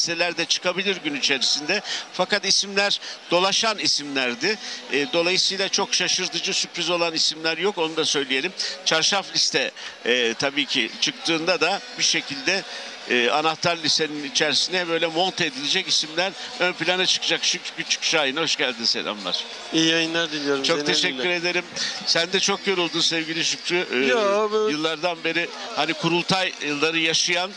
listeler de çıkabilir gün içerisinde. Fakat isimler dolaşan isimlerdi. Dolayısıyla çok şaşırtıcı, sürpriz olan isimler yok, onu da söyleyelim. Çarşaf liste tabii ki çıktığında da bir şekilde anahtar listenin içerisine böyle monte edilecek isimler ön plana çıkacak. Şükrü Küçük Şahin, hoş geldin, selamlar. İyi yayınlar diliyorum. Çok teşekkür ederim. Sen de çok yoruldun sevgili Şükrü. Yıllardan beri hani kurultayları yaşayan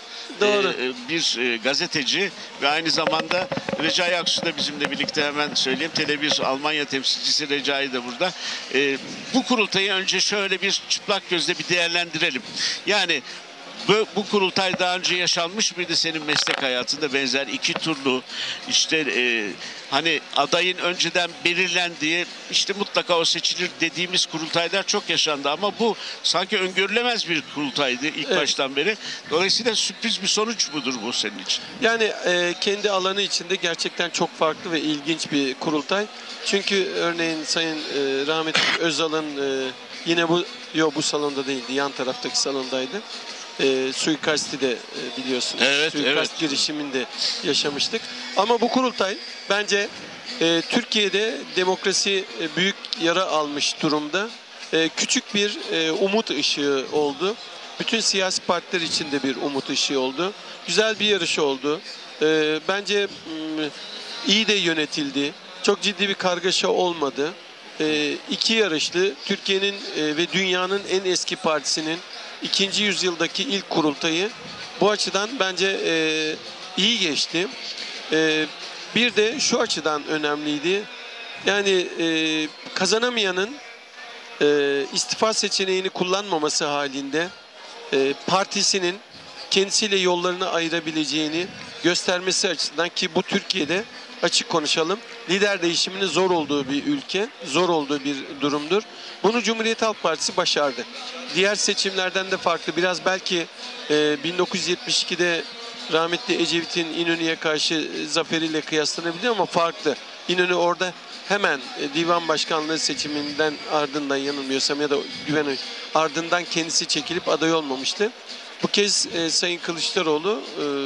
bir gazeteci ve aynı zamanda Recai Aksu da bizimle birlikte, hemen söyleyeyim. Tele1 Almanya temsilcisi Recai de burada. Bu kurultayı önce şöyle bir çıplak gözle bir değerlendirelim. Yani bu kurultay daha önce yaşanmış mıydı senin meslek hayatında, benzer iki turlu işte hani adayın önceden belirlendiği, işte mutlaka o seçilir dediğimiz kurultaylar çok yaşandı ama bu sanki öngörülemez bir kurultaydı ilk baştan beri. Dolayısıyla sürpriz bir sonuç mudur bu senin için? Yani kendi alanı içinde gerçekten çok farklı ve ilginç bir kurultay. Çünkü örneğin Sayın rahmetli Özal'ın yine bu salonda değildi, yan taraftaki salondaydı. Suikasti de biliyorsunuz. Suikast girişimini de yaşamıştık. Ama bu kurultay bence Türkiye'de demokrasi büyük yara almış durumda. Küçük bir umut ışığı oldu. Bütün siyasi partiler için de bir umut ışığı oldu. Güzel bir yarış oldu. Bence iyi de yönetildi. Çok ciddi bir kargaşa olmadı. İki yarışlı, Türkiye'nin ve dünyanın en eski partisinin 2. yüzyıldaki ilk kurultayı bu açıdan bence iyi geçti. Bir de şu açıdan önemliydi. Yani kazanamayanın istifa seçeneğini kullanmaması halinde partisinin kendisiyle yollarını ayırabileceğini göstermesi açısından, ki bu Türkiye'de açık konuşalım, lider değişiminin zor olduğu bir ülke, zor olduğu bir durumdur. Bunu Cumhuriyet Halk Partisi başardı. Diğer seçimlerden de farklı. Biraz belki 1972'de rahmetli Ecevit'in İnönü'ye karşı zaferiyle kıyaslanabilir ama farklı. İnönü orada hemen divan başkanlığı seçiminden ardından, yanılmıyorsam, ya da güven ardından kendisi çekilip aday olmamıştı. Bu kez Sayın Kılıçdaroğlu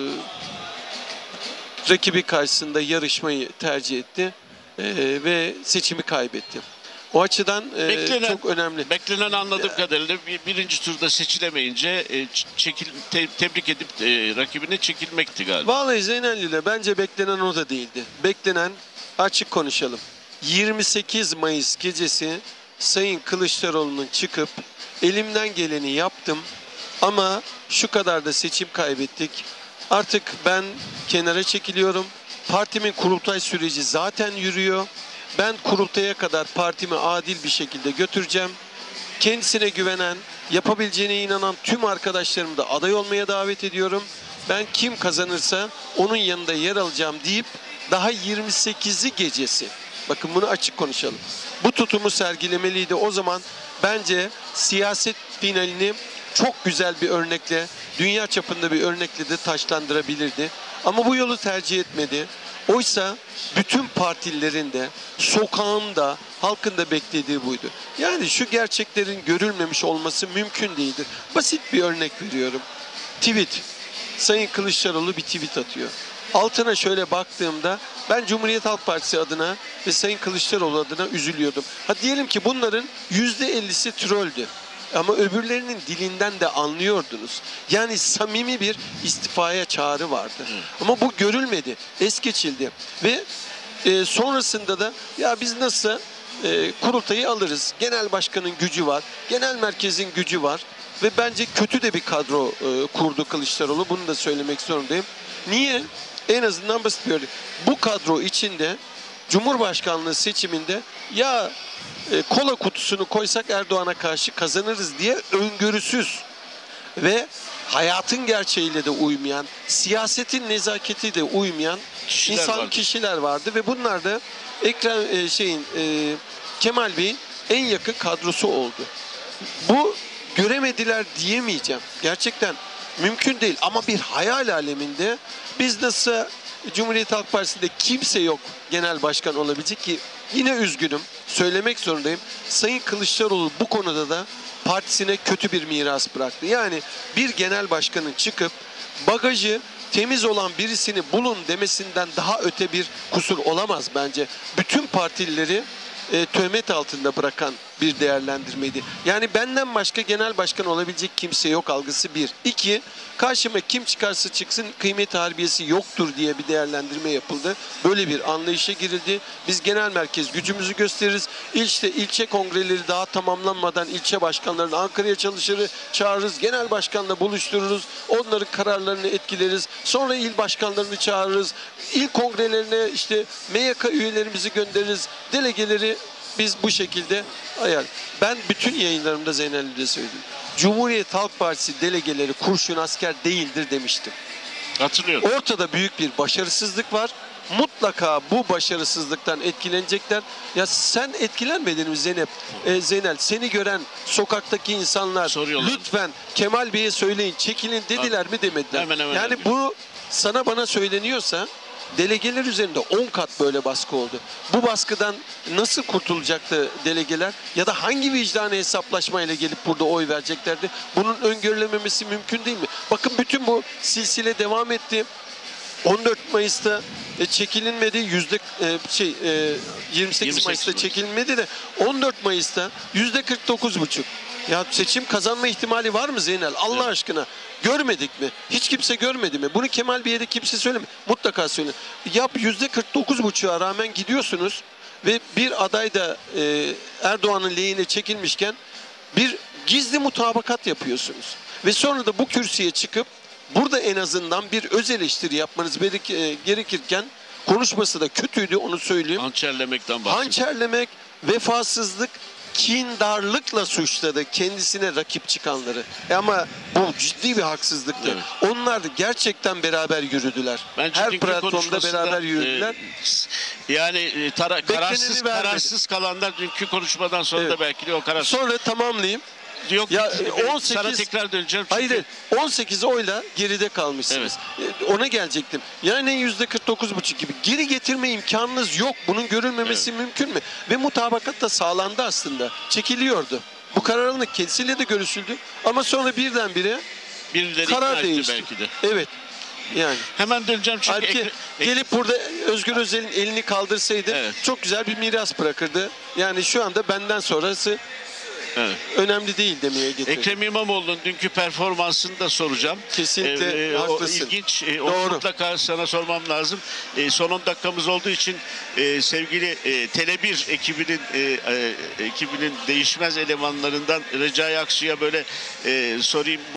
rakibi karşısında yarışmayı tercih etti ve seçimi kaybetti. O açıdan çok önemli. Beklenen, anladığım kadarıyla birinci turda seçilemeyince tebrik edip rakibine çekilmekti galiba. Vallahi Zeynelli'yle bence beklenen o da değildi. Beklenen, açık konuşalım, 28 Mayıs gecesi Sayın Kılıçdaroğlu'nun çıkıp elimden geleni yaptım ama şu kadar da seçim kaybettik, artık ben kenara çekiliyorum, partimin kurultay süreci zaten yürüyor, ben kurultaya kadar partimi adil bir şekilde götüreceğim, kendisine güvenen, yapabileceğine inanan tüm arkadaşlarımı da aday olmaya davet ediyorum, ben kim kazanırsa onun yanında yer alacağım deyip daha 28'i gecesi, bakın bunu açık konuşalım, bu tutumu sergilemeliydi. O zaman bence siyaset finalini çok güzel bir örnekle, dünya çapında bir örnekle de taçlandırabilirdi. Ama bu yolu tercih etmedi. Oysa bütün partililerin de, sokağında, halkın da beklediği buydu. Yani şu gerçeklerin görülmemiş olması mümkün değildir. Basit bir örnek veriyorum. Tweet. Sayın Kılıçdaroğlu bir tweet atıyor. Altına şöyle baktığımda ben Cumhuriyet Halk Partisi adına ve Sayın Kılıçdaroğlu adına üzülüyordum. Ha, diyelim ki bunların %50'si trolldü. Ama öbürlerinin dilinden de anlıyordunuz. Yani samimi bir istifaya çağrı vardı. Ama bu görülmedi, es geçildi. Ve sonrasında da ya biz nasıl kurultayı alırız. Genel başkanın gücü var, genel merkezin gücü var. Ve bence kötü de bir kadro kurdu Kılıçdaroğlu. Bunu da söylemek zorundayım. Niye? En azından basit bir örnek. Bu kadro içinde Cumhurbaşkanlığı seçiminde ya kola kutusunu koysak Erdoğan'a karşı kazanırız diye öngörüsüz ve gerçeğiyle de uymayan, siyasetin nezaketi de uymayan kişiler vardı ve bunlar da Kemal Bey'in en yakın kadrosu oldu. Bu göremediler diyemeyeceğim. Gerçekten mümkün değil ama bir hayal aleminde biz nasıl Cumhuriyet Halk Partisi'nde kimse yok genel başkan olabilecek ki yine üzgünüm, söylemek zorundayım. Sayın Kılıçdaroğlu bu konuda da partisine kötü bir miras bıraktı. Yani bir genel başkanın çıkıp bagajı temiz olan birisini bulun demesinden daha öte bir kusur olamaz bence. Bütün partilileri töhmet altında bırakan bir değerlendirmeydi. Yani benden başka genel başkan olabilecek kimse yok algısı bir. İki, karşıma kim çıkarsa çıksın kıymet harbiyesi yoktur diye bir değerlendirme yapıldı. Böyle bir anlayışa girildi. Biz genel merkez gücümüzü gösteririz. İlçe kongreleri daha tamamlanmadan ilçe başkanlarını Ankara'ya çağırırız. Genel başkanla buluştururuz. Onların kararlarını etkileriz. Sonra il başkanlarını çağırırız. İl kongrelerine işte MYK üyelerimizi göndeririz. Delegeleri biz bu şekilde ayar. Ben bütün yayınlarımda Zeynel'de de söyledim. Cumhuriyet Halk Partisi delegeleri kurşun asker değildir demiştim. Hatırlıyorum. Ortada büyük bir başarısızlık var. Mutlaka bu başarısızlıktan etkilenecekler. Ya sen etkilenmedin mi Zeynel? Seni gören sokaktaki insanlar soruyorlar. Lütfen Kemal Bey'e söyleyin, çekilin dediler mi demediler. Hemen yani bu sana bana söyleniyorsa delegeler üzerinde 10 kat böyle baskı oldu. Bu baskıdan nasıl kurtulacaktı delegeler? Ya da hangi vicdani hesaplaşmayla gelip burada oy vereceklerdi? Bunun öngörülememesi mümkün değil mi? Bakın bütün bu silsile devam etti. 14 Mayıs'ta çekilinmedi. 28 Mayıs'ta çekilmedi de 14 Mayıs'ta %49,5. Ya seçim kazanma ihtimali var mı Zeynel? Allah aşkına. Görmedik mi? Hiç kimse görmedi mi? Bunu Kemal Bey'e de kimse söyleme. Mutlaka söyle. Yap %49,5'a rağmen gidiyorsunuz ve bir aday da Erdoğan'ın lehine çekilmişken bir gizli mutabakat yapıyorsunuz. Ve sonra da bu kürsüye çıkıp burada en azından bir öz eleştiri yapmanız gerekirken konuşması da kötüydü, onu söyleyeyim. Hançerlemekten bahsediyor. Hançerlemek, vefasızlık, kindarlıkla suçladı kendisine rakip çıkanları. Ama bu ciddi bir haksızlıktı. Evet. Onlar da gerçekten beraber yürüdüler. Her platformda beraber yürüdüler. Yani kararsız kalanlar dünkü konuşmadan sonra da belki de o kararsız. Sonra tamamlayayım. Yok ya 18 sana tekrar döneceğim. Hayır 18 oyla geride kalmışsınız. Evet. Ona gelecektim. Yani %49,5 gibi geri getirme imkanınız yok. Bunun görülmemesi mümkün mü? Ve mutabakat da sağlandı aslında. Çekiliyordu. Bu karar alındı. Kendisiyle de görüşüldü. Ama sonra birdenbire karar değişti. Belki de. Evet. Yani. Hemen döneceğim çünkü gelip burada Özgür Özel'in elini kaldırsaydı çok güzel bir miras bırakırdı. Yani şu anda benden sonrası önemli değil demeye getirdim. Ekrem İmamoğlu'nun dünkü performansını da soracağım. Kesinlikle haklısın. O ilginç. Doğru. Mutlaka sana sormam lazım. Son 10 dakikamız olduğu için sevgili Tele1 ekibinin değişmez elemanlarından Recai Aksu'ya böyle sorayım.